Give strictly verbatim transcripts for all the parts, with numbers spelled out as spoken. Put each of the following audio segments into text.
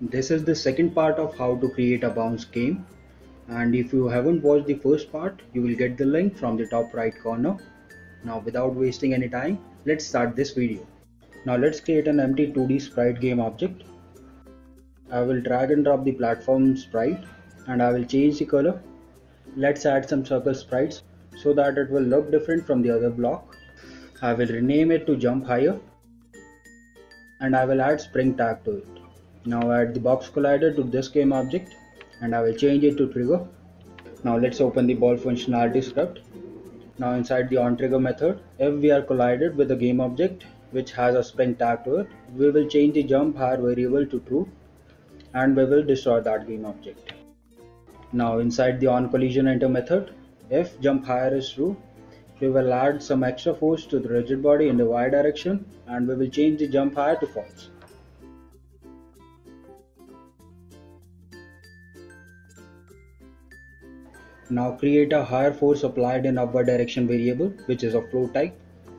This is the second part of how to create a bounce game, and if you haven't watched the first part, you will get the link from the top right corner. Now without wasting any time, let's start this video. Now let's create an empty two D sprite game object. I will drag and drop the platform sprite and I will change the color. Let's add some circle sprites so that it will look different from the other block. I will rename it to jump higher and I will add spring tag to it. Now add the box collider to this game object and I will change it to trigger. Now let's open the ball functionality script. Now inside the onTrigger method, if we are collided with a game object which has a spring tag to it, we will change the jump higher variable to true and we will destroy that game object. Now inside the onCollisionEnter method, if jump higher is true, we will add some extra force to the rigid body in the y direction and we will change the jump higher to false. Now create a higher force applied in upward direction variable which is of float type.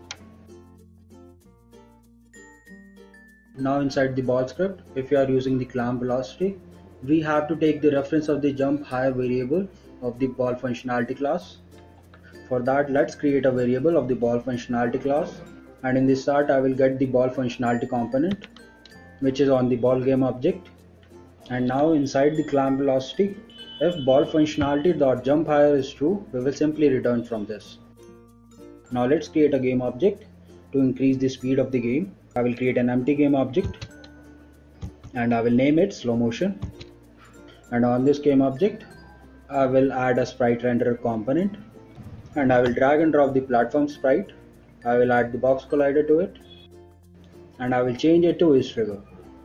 Now inside the ball script, if you are using the clamp velocity, we have to take the reference of the jump higher variable of the ball functionality class. For that, let's create a variable of the ball functionality class, and in the start I will get the ball functionality component which is on the ball game object. And now inside the clamp velocity, if ball functionality dot jump higher is true, we will simply return from this. Now let's create a game object to increase the speed of the game. I will create an empty game object and I will name it slow motion. And on this game object, I will add a sprite renderer component and I will drag and drop the platform sprite. I will add the box collider to it and I will change it to is trigger.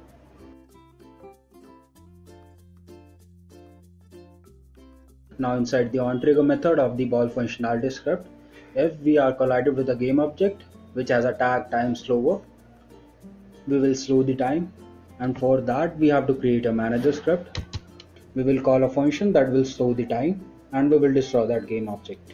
Now inside the onTrigger method of the ball functionality script, if we are collided with a game object which has a tag time slower, we will slow the time, and for that we have to create a manager script. We will call a function that will slow the time and we will destroy that game object.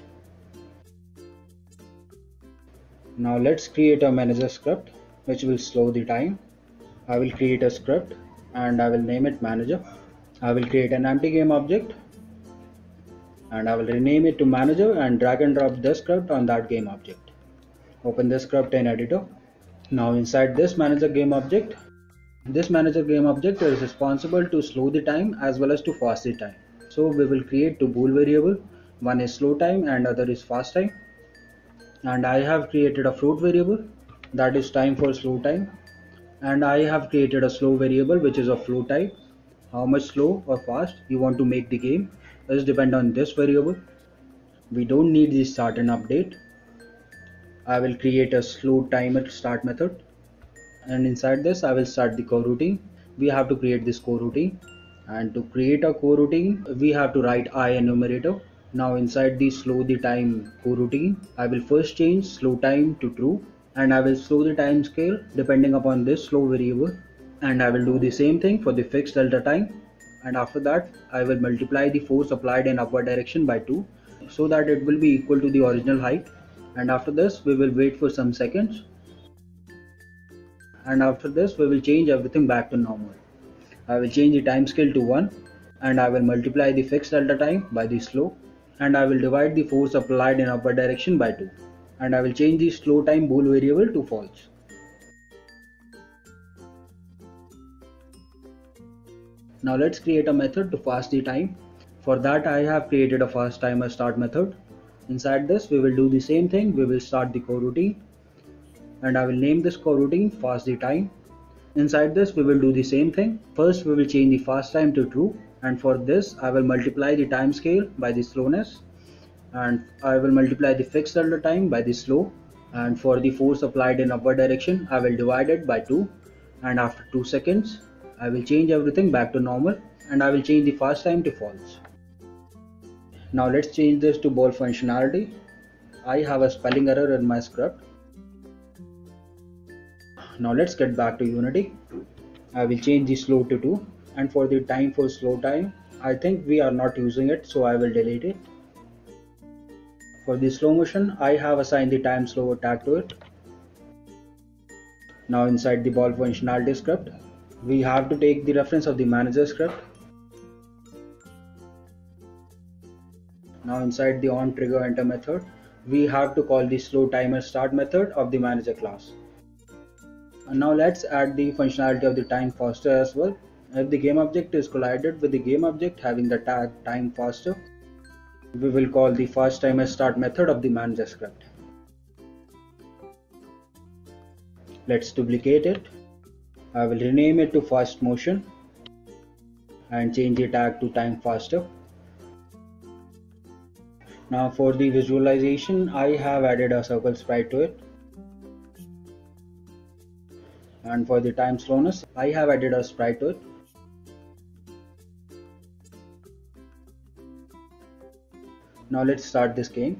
Now let's create a manager script which will slow the time. I will create a script and I will name it manager. I will create an empty game object and I will rename it to manager and drag and drop this script on that game object. Open this script in editor. Now inside this manager game object, this manager game object is responsible to slow the time as well as to fast the time. So we will create two bool variable, one is slow time and other is fast time. And I have created a float variable that is time for slow time, and I have created a slow variable which is of float type. How much slow or fast you want to make the game is depend on this variable. We don't need the start and update. I will create a slow timer start method and inside this I will start the coroutine. We have to create this coroutine, and to create a coroutine we have to write I enumerator. Now inside the slow the time coroutine, I will first change slow time to true and I will slow the time scale depending upon this slow variable, and I will do the same thing for the fixed delta time, and after that I will multiply the force applied in upward direction by two so that it will be equal to the original height, and after this we will wait for some seconds, and after this we will change everything back to normal. I will change the time scale to one and I will multiply the fixed delta time by the slow, and I will divide the force applied in upward direction by two, and I will change the slow time bool variable to false. Now let's create a method to fast the time. For that I have created a fast timer start method. Inside this we will do the same thing. We will start the coroutine and I will name this coroutine fast the time. Inside this we will do the same thing. First we will change the fast time to true, and for this I will multiply the time scale by the slowness, and I will multiply the fixed delta time by the slow, and for the force applied in upward direction I will divide it by two, and after two seconds I will change everything back to normal and I will change the fast time to false. Now let's change this to ball functionality. I have a spelling error in my script. Now let's get back to Unity. I will change the slow to two, and for the time for slow time I think we are not using it, so I will delete it. For the slow motion I have assigned the time slower tag to it. Now inside the ball functionality script we have to take the reference of the manager script. Now inside the onTriggerEnter method, we have to call the slow timer start method of the manager class. And now let's add the functionality of the time faster as well. If the game object is collided with the game object having the tag time faster, we will call the fast timer start method of the manager script. Let's duplicate it. I will rename it to fast motion and change the tag to time faster. Now for the visualization, I have added a circle sprite to it. And for the time slowness, I have added a sprite to it. Now let's start this game.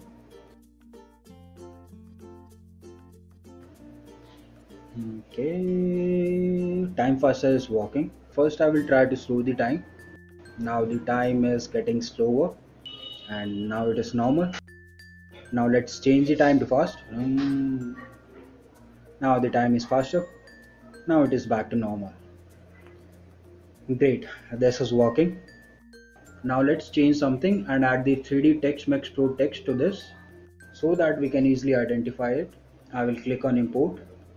Okay, time faster is working. First I will try to slow the time. Now the time is getting slower and now it is normal. Now let's change the time to fast. Mm. Now the time is faster. Now it is back to normal. Great, this is working. Now let's change something and add the three D text mix pro text to this so that we can easily identify it. I will click on import.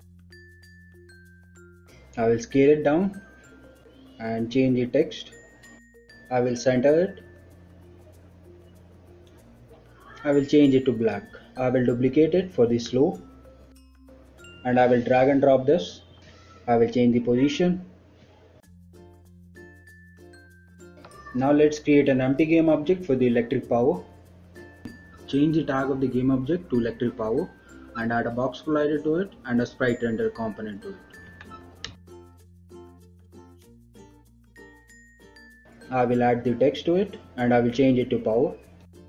I will scale it down and change the text. I will center it. I will change it to black. I will duplicate it for the slow and I will drag and drop this. I will change the position. Now let's create an empty game object for the electric power. Change the tag of the game object to electric power and add a box collider to it and a sprite render component to it. I will add the text to it and I will change it to power.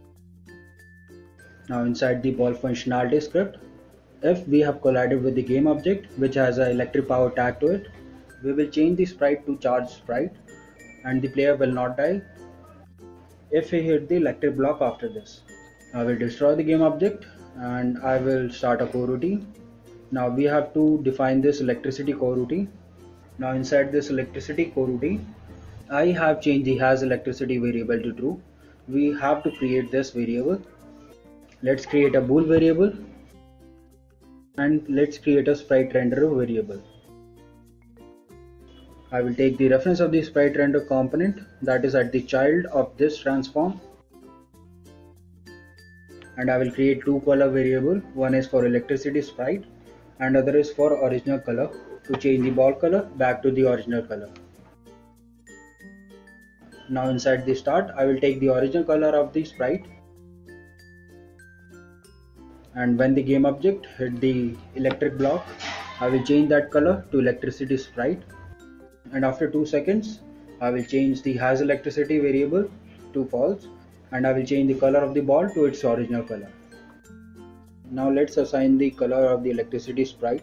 Now inside the ball functionality script, if we have collided with the game object which has an electric power tag to it, we will change the sprite to charge sprite and the player will not die if he hit the electric block after this. I will destroy the game object and I will start a coroutine. Now we have to define this electricity coroutine. Now inside this electricity coroutine, I have changed the has electricity variable to true. We have to create this variable. Let's create a bool variable and let's create a sprite renderer variable. I will take the reference of the sprite render component that is at the child of this transform and I will create two color variable. One is for electricity sprite and other is for original color to change the ball color back to the original color. Now inside the start, I will take the original color of the sprite and when the game object hit the electric block, I will change that color to electricity sprite and after two seconds, I will change the has electricity variable to false and I will change the color of the ball to its original color. Now let's assign the color of the electricity sprite.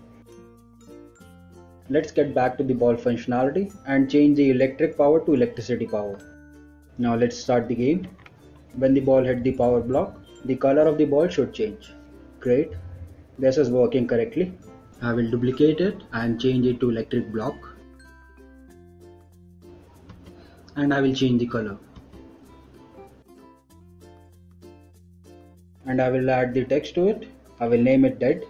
Let's get back to the ball functionality and change the electric power to electricity power. Now let's start the game. When the ball hit the power block, the color of the ball should change. Great, this is working correctly. I will duplicate it and change it to electric block and I will change the color. And I will add the text to it. I will name it dead.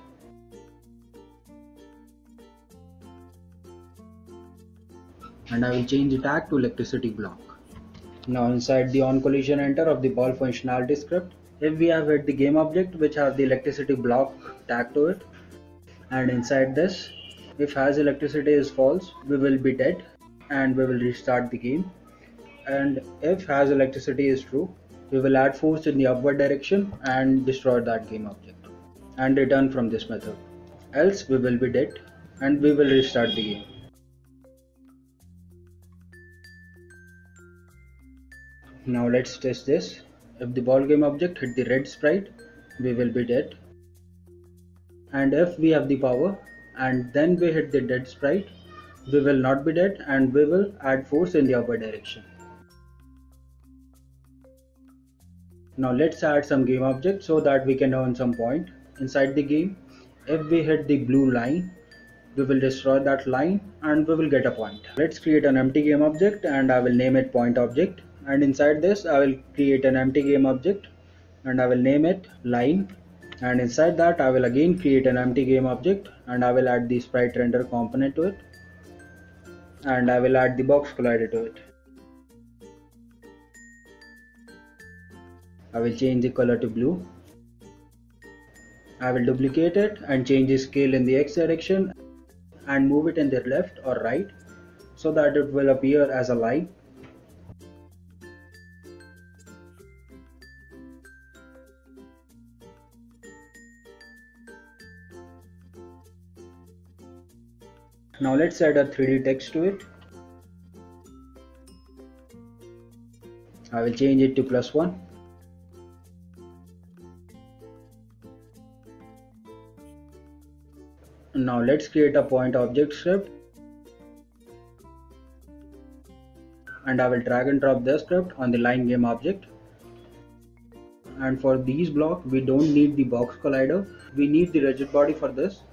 And I will change the tag to electricity block. Now inside the onCollisionEnter of the ball functionality script, if we have hit the game object which has the electricity block tag to it, and inside this, if has electricity is false, we will be dead and we will restart the game. And if has electricity is true, we will add force in the upward direction and destroy that game object and return from this method. Else we will be dead and we will restart the game. Now let's test this. If the ball game object hit the red sprite, we will be dead. And if we have the power and then we hit the dead sprite, we will not be dead and we will add force in the upward direction. Now let's add some game object so that we can earn some point. Inside the game, if we hit the blue line, we will destroy that line and we will get a point. Let's create an empty game object and I will name it point object, and inside this I will create an empty game object and I will name it line, and inside that I will again create an empty game object and I will add the sprite render component to it, and I will add the box collider to it. I will change the color to blue. I will duplicate it and change the scale in the X direction and move it in the left or right so that it will appear as a line. Now let's add a three D text to it. I will change it to plus one. Now let's create a point object script, and I will drag and drop the script on the line game object. And for these blocks we don't need the box collider, we need the rigid body for this.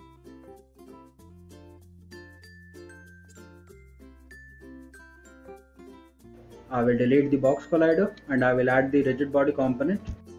I will delete the box collider and I will add the rigid body component.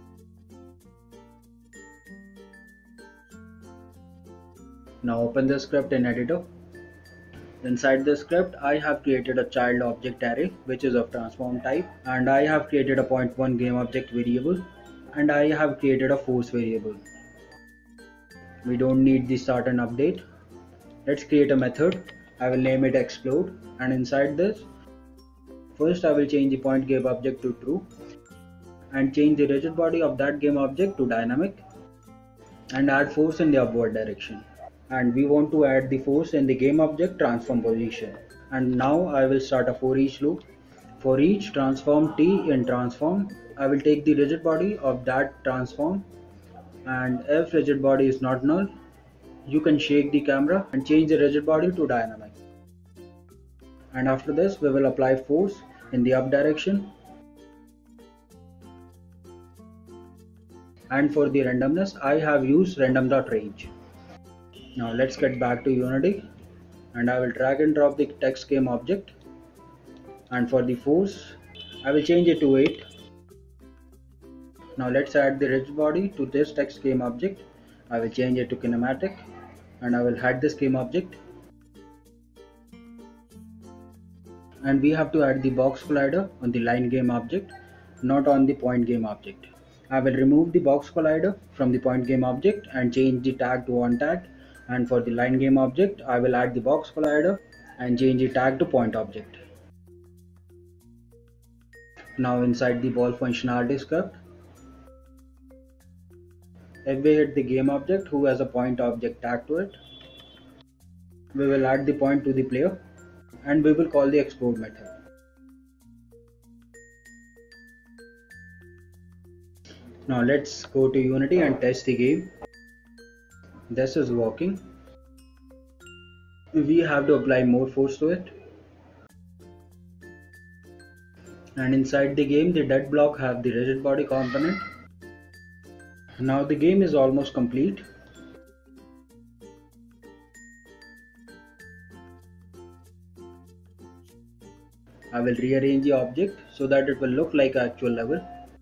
Now open the script in editor. Inside the script I have created a child object array which is of transform type, and I have created a point one game object variable, and I have created a force variable. We don't need the start and update. Let's create a method. I will name it explode, and inside this first I will change the point game object to true and change the rigid body of that game object to dynamic and add force in the upward direction. And we want to add the force in the game object transform position. And now I will start a for each loop. For each transform t in transform, I will take the rigid body of that transform, and if rigid body is not null, you can shake the camera and change the rigid body to dynamic. And after this we will apply force in the up direction. And for the randomness I have used random.range. Now let's get back to Unity, and I will drag and drop the text game object, and for the force I will change it to eight. Now let's add the rigid body to this text game object. I will change it to kinematic and I will hide this game object. And we have to add the box collider on the line game object, not on the point game object. I will remove the box collider from the point game object and change the tag to on tag. And for the line game object, I will add the box collider and change the tag to point object. Now inside the ball functionality script, if we hit the game object who has a point object tag to it, we will add the point to the player and we will call the explode method. Now let's go to Unity and test the game. This is working. We have to apply more force to it. And inside the game the dead block have the rigid body component. Now the game is almost complete. I will rearrange the object so that it will look like an actual level.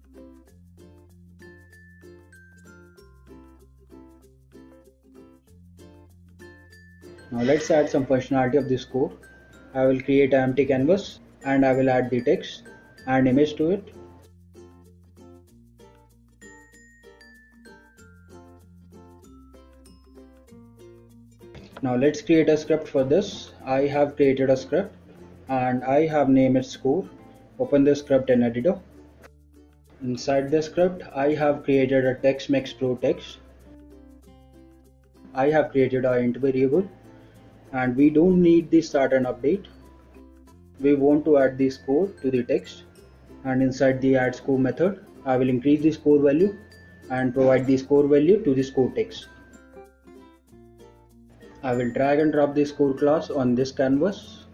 Now let's add some functionality of this code. I will create an empty canvas and I will add the text and image to it. Now let's create a script for this. I have created a script and I have named it score. Open the script in editor. Inside the script I have created a text mix pro text. I have created an int variable, and we don't need the start and update. We want to add the score to the text, and inside the add score method I will increase the score value and provide the score value to the score text. I will drag and drop the score class on this canvas,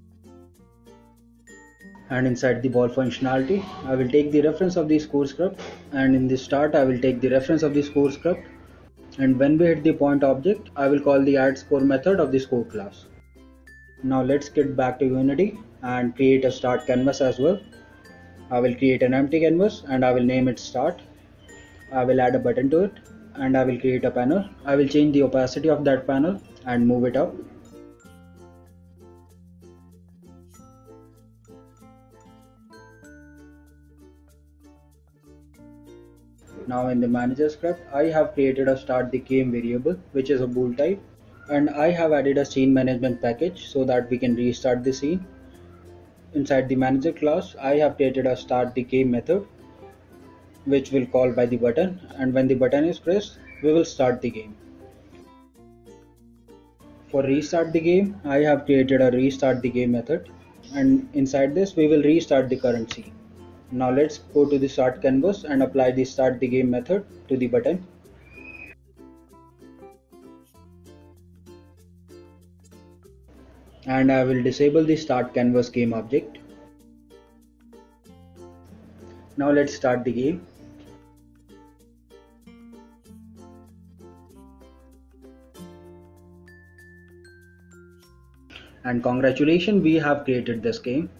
and inside the ball functionality I will take the reference of the score script, and in the start I will take the reference of the score script And when we hit the point object, I will call the add score method of the score class. Now let's get back to Unity and create a start canvas as well. I will create an empty canvas and I will name it start. I will add a button to it and I will create a panel. I will change the opacity of that panel and move it up. Now in the manager script, I have created a start the game variable, which is a bool type, and I have added a scene management package so that we can restart the scene. Inside the manager class, I have created a start the game method, which will call by the button, and when the button is pressed, we will start the game. For restart the game, I have created a restart the game method, and inside this we will restart the current scene. Now let's go to the start canvas and apply the start the game method to the button. And I will disable the start canvas game object. Now let's start the game. And congratulations, we have created this game.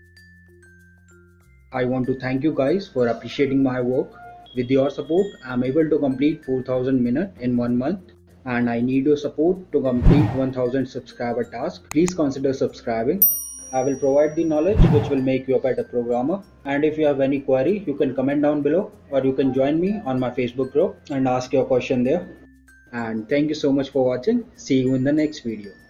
I want to thank you guys for appreciating my work. With your support, I am able to complete four thousand minutes in one month, and I need your support to complete one thousand subscriber task. Please consider subscribing. I will provide the knowledge which will make you a better programmer. And if you have any query, you can comment down below, or you can join me on my Facebook group and ask your question there. And thank you so much for watching. See you in the next video.